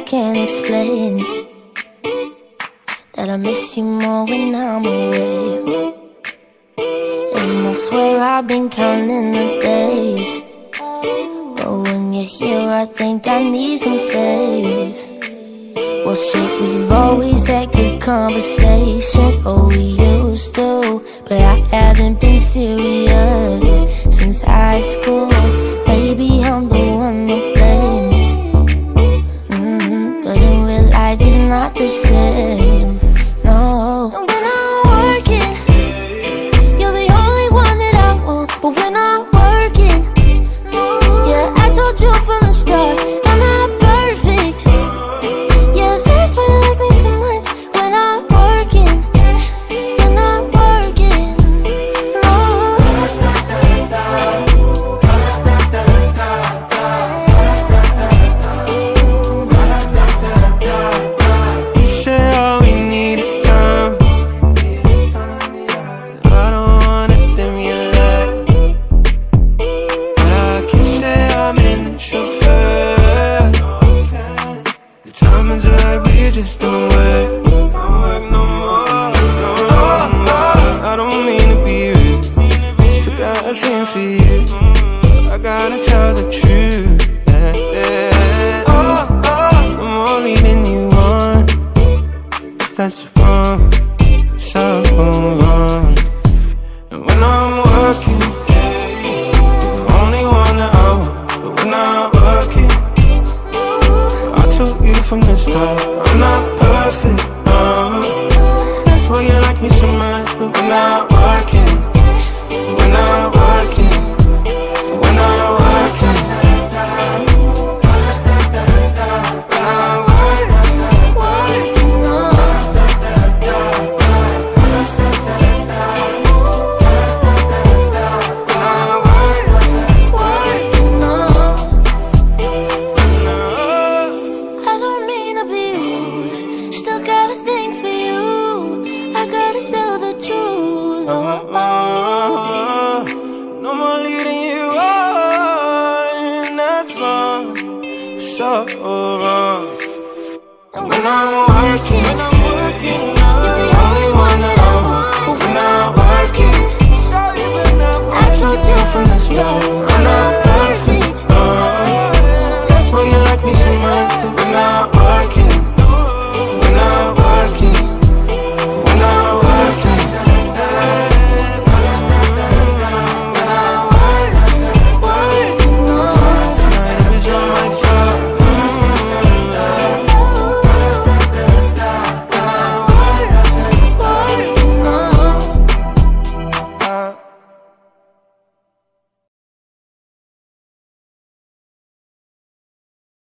can't explain that I miss you more when I'm away. And I swear I've been counting the days, but when you're here I think I need some space. Well shit, we've always had good conversations, oh we used to, but I haven't been serious since high school. Maybe I'm the one to blame, but in real life it's not the same, no. And when I'm working, you're the only one that I want. But when I'm working, yeah, I told you from the start, I'm not perfect. Yeah, that's why you like me so much. When I'm working, when I'm working, You say all we need is time. I don't wanna dim your light, but I can say I'm in the chauffeur. The time is right, we just don't work no more. I don't mean to be rude, still got a thing for you. I gotta tell the truth, I'm more leading you on. That's wrong, so wrong. And when I'm working, you're the only one that I want. But when I'm working, I told you from the start, I'm not perfect, that's why you like me so much. But when I'm working, when I'm working, when I'm working, I don't mean to be rude, still got a thing for you. I gotta tell the truth. no more leading you on, that's wrong, so wrong. And when I'm